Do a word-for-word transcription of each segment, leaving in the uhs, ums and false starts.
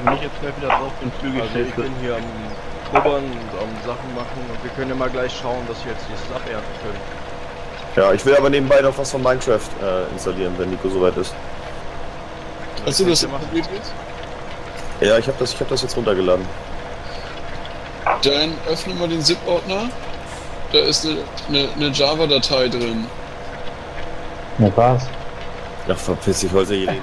Wenn ich jetzt gleich wieder drauf bin, Flügel Also ich bin hier am Krubbern und am Sachen machen und wir können ja mal gleich schauen, dass wir jetzt dieses abernten können. Ja, ich will aber nebenbei noch was von Minecraft äh, installieren, wenn Nico soweit ist. Hast du das gemacht? Ja, ich habe das, ich hab das jetzt runtergeladen. Dann öffne mal den Zip-Ordner. Da ist eine, eine, eine Java-Datei drin. Na was? Ja, verpiss dich, heute hier reden.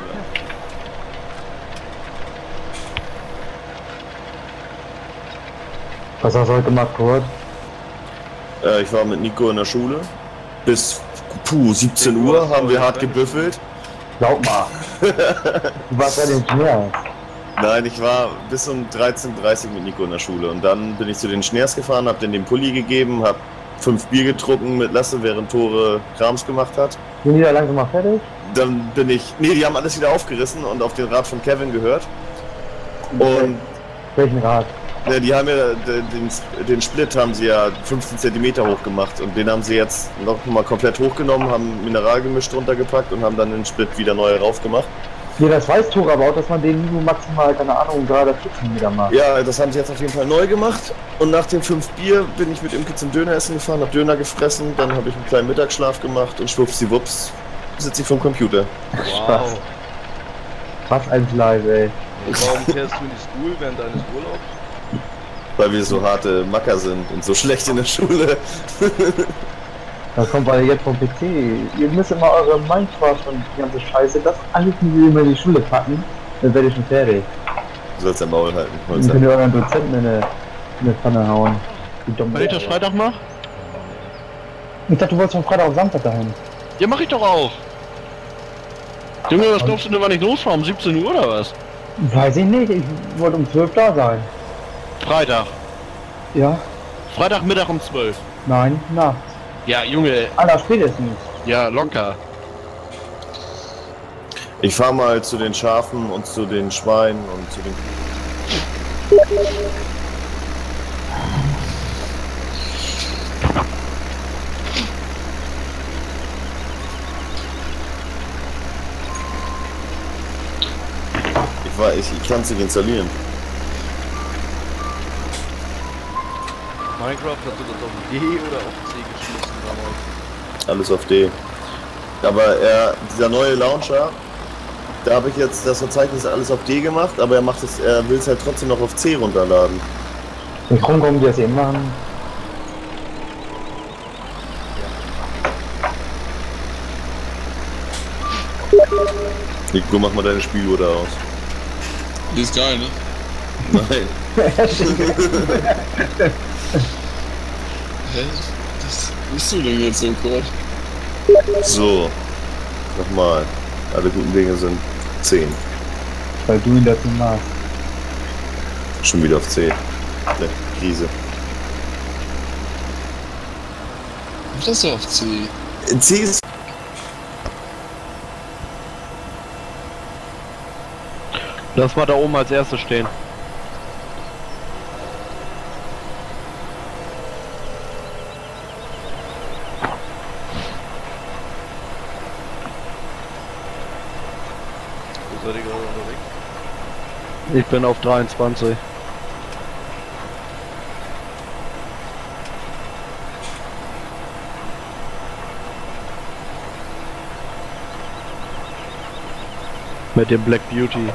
Was hast du heute gemacht, Kurt? Äh, ich war mit Nico in der Schule. Bis puh, siebzehn Uhr haben wir hart gebüffelt. Glaub mal. Du warst ja den Schmerz. Nein, ich war bis um dreizehn Uhr dreißig mit Nico in der Schule und dann bin ich zu den Schneers gefahren, hab denen den Pulli gegeben, hab fünf Bier getrunken mit Lasse, während Tore Krams gemacht hat. Sind die da langsam mal fertig? Dann bin ich, nee, die haben alles wieder aufgerissen und auf den Rat von Kevin gehört. Und Welchen Rad? ja, die haben ja den, den Split haben sie ja fünfzehn Zentimeter hoch gemacht und den haben sie jetzt noch mal komplett hochgenommen, haben Mineralgemisch drunter gepackt und haben dann den Split wieder neu rauf gemacht. Ja, das weiß Tore aber auch, dass man den nur maximal, keine Ahnung, gerade vierzehn Meter macht. Ja, das haben sie jetzt auf jeden Fall neu gemacht. Und nach den fünf Bier bin ich mit Imke zum Döner essen gefahren, hab Döner gefressen, dann habe ich einen kleinen Mittagsschlaf gemacht und schwuppsiwupps sitze ich vom Computer. Wow. Was ein Fleisch, ey. Und warum fährst du in die School während deines Urlaubs? Weil wir so harte Macker sind und so schlecht in der Schule. Das kommt weil jetzt vom P C. Ihr müsst immer eure Minecraft und die ganze Scheiße, das alles müsst ihr immer in die Schule packen, dann werde ich schon fertig. Du sollst dein Maul halten. Dann könnt ihr euren Dozenten in eine, in eine Pfanne hauen. Wenn ich das Freitag mach? Ich dachte, du wolltest von Freitag auf Samstag dahin. Ja, mach ich doch auch. Junge, was glaubst du denn, wann ich losfahre? Um siebzehn Uhr oder was? Weiß ich nicht, ich wollte um zwölf da sein. Freitag. Ja? Freitagmittag um zwölf. Nein, nachts. Ja, Junge. Aller spätestens. Ja, locker. Ich fahre mal zu den Schafen und zu den Schweinen und zu den... Ich war, ich, ich kann es nicht installieren. Minecraft, hast du das auf D oder auf C geschmissen damals? Alles auf D. Aber er, dieser neue Launcher, da habe ich jetzt das Verzeichnis alles auf D gemacht, aber er macht es, er will es halt trotzdem noch auf C runterladen. Und kaum kommen die das eben machen. Nico, mach mal deine Spieluhr da aus. Die ist geil, ne? Nein. Hä? Was bist du denn jetzt so, Kurt? So. Nochmal. Alle guten Dinge sind zehn. Weil du ihn dazu machst. Schon wieder auf zehn. Ne, Krise. Was ist das auf C? C ist... Lass mal da oben als erstes stehen. Wo seid ihr gerade unterwegs? Ich bin auf dreiundzwanzig. Mit dem Black Beauty.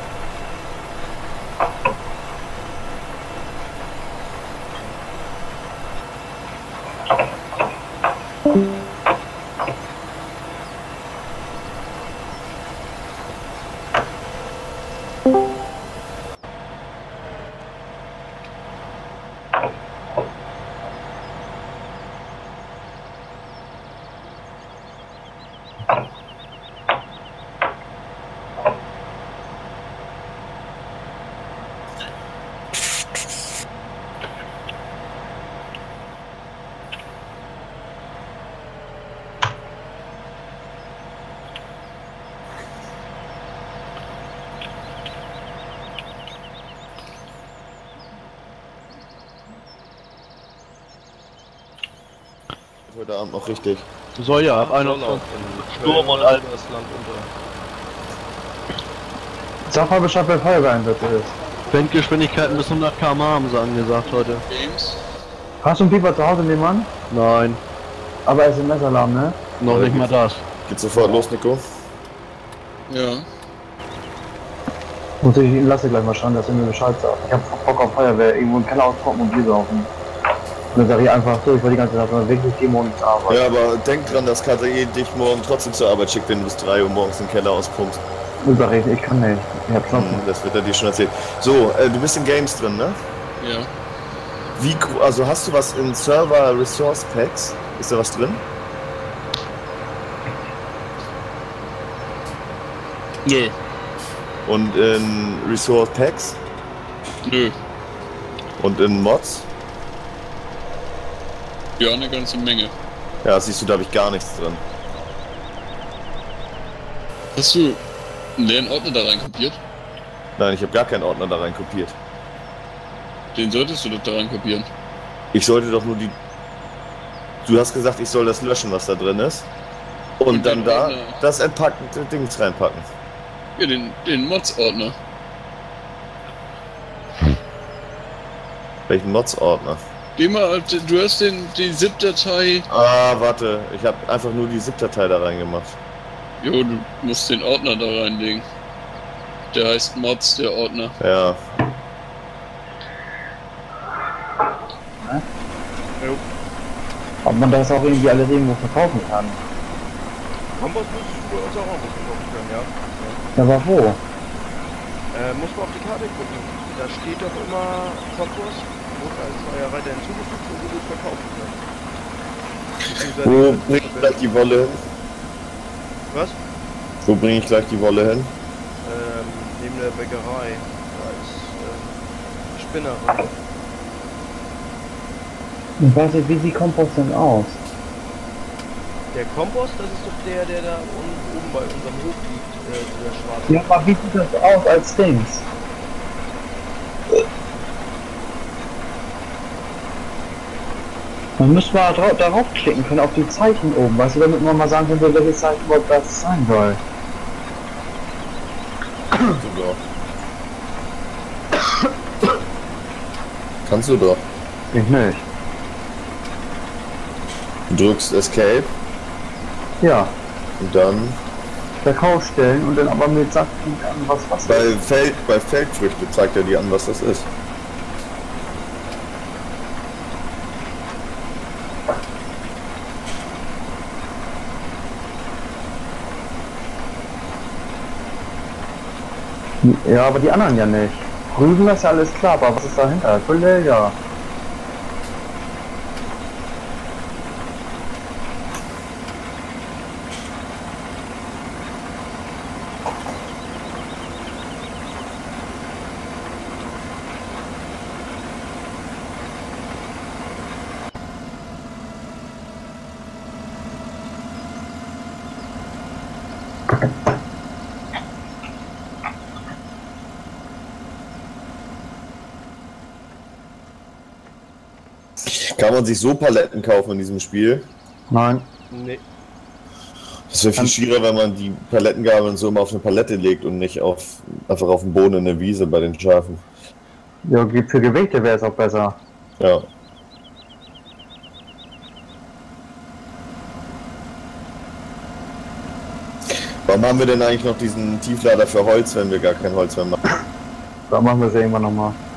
Heute Abend noch richtig. Soll ja ab einundzwanzig. Sturm und alles Land unter. Sag mal Bescheid, wer Feuerwehreinsatz ist. Windgeschwindigkeiten bis hundert Kilometer pro Stunde haben sie angesagt heute. Games. Hast du einen Pieper zu Hause, mein Mann? Nein, Aber S M S-Alarm, ne? noch nicht mal das. Geht sofort los, Nico. Ja. Muss ich ihn lasse gleich mal schauen, dass er mir Bescheid sagt. Ich hab Bock auf Feuerwehr, irgendwo im Keller auspoppen und Bier saufen. Und dann sag ich einfach so, ich will die ganze Zeit mal wirklich gehen und nicht arbeiten. Ja, aber denk dran, dass K T E dich morgen trotzdem zur Arbeit schickt, wenn du bis drei Uhr morgens den Keller auspumpst. Und sag ich, ich kann nicht. Ich hab Knochen. Hm, das wird er dir schon erzählt. So, äh, du bist in Games drin, ne? Ja. Wie, gro- also hast du was in Server Resource Packs? Ist da was drin? Nö. Und in Resource Packs? Nö. Und in Mods? Ja, eine ganze Menge. Ja, siehst du, da habe ich gar nichts drin. Hast du einen leeren Ordner da rein kopiert? Nein, ich habe gar keinen Ordner da rein kopiert. Den solltest du doch da rein kopieren. Ich sollte doch nur die... Du hast gesagt, ich soll das löschen, was da drin ist. Und, Und dann den da Ordner. das entpackte Dings reinpacken. Ja, den, den Mods-Ordner. Welchen Mods-Ordner? Geh mal, auf den- du hast den, die ZIP-Datei. Ah, warte. Ich habe einfach nur die ZIP-Datei da reingemacht. Jo, du musst den Ordner da reinlegen. Der heißt Mods, der Ordner. Ja. Ob man das auch irgendwie alle irgendwo verkaufen kann. Kompass müsstest du uns auch irgendwo verkaufen können, ja. Ja, aber wo? Äh, muss man auf die Karte gucken. Da steht doch immer Kompass, wird als neuer Reiter hinzugefügt und du willst verkaufen können. Beziehungsweise- Wo bringe ich gleich die Wolle hin? Was? Wo bringe ich gleich die Wolle hin? Ähm, neben der Bäckerei. Da ist ähm, Spinnerei. Ich weiß nicht, wie sieht Kompost denn aus? Der Kompost, das ist doch der, der da un- oben bei unserem Hof liegt, äh, dieser schwarze. Ja, aber wie sieht das aus als Dings? Man müsste mal dra darauf klicken können, auf die Zeichen oben, weißt du, damit man mal sagen könnte, welches Zeichen überhaupt das sein soll. Kannst du doch. Kannst du doch. Ich nicht. Du drückst Escape Ja, und dann Verkauf stellen und dann aber mit sagt an was was bei Feld, bei Feldfrüchte zeigt er dir an, was das ist. Ja, aber die anderen ja nicht. Rüben ist ja alles klar, aber was ist dahinter? Kollege. Kann man sich so Paletten kaufen in diesem Spiel? Nein. Nee. Das wäre viel schwieriger, wenn man die Palettengabeln so immer auf eine Palette legt und nicht auf einfach auf dem Boden in der Wiese bei den Schafen. Ja, für Gewichte wäre es auch besser. Ja. Warum haben wir denn eigentlich noch diesen Tieflader für Holz, wenn wir gar kein Holz mehr machen? Da machen wir es ja irgendwann nochmal.